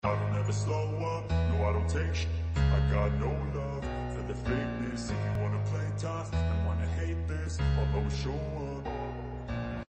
I don't ever slow up, no I don't take shit. I got no love for the fakeness. If you wanna play tough and wanna hate this,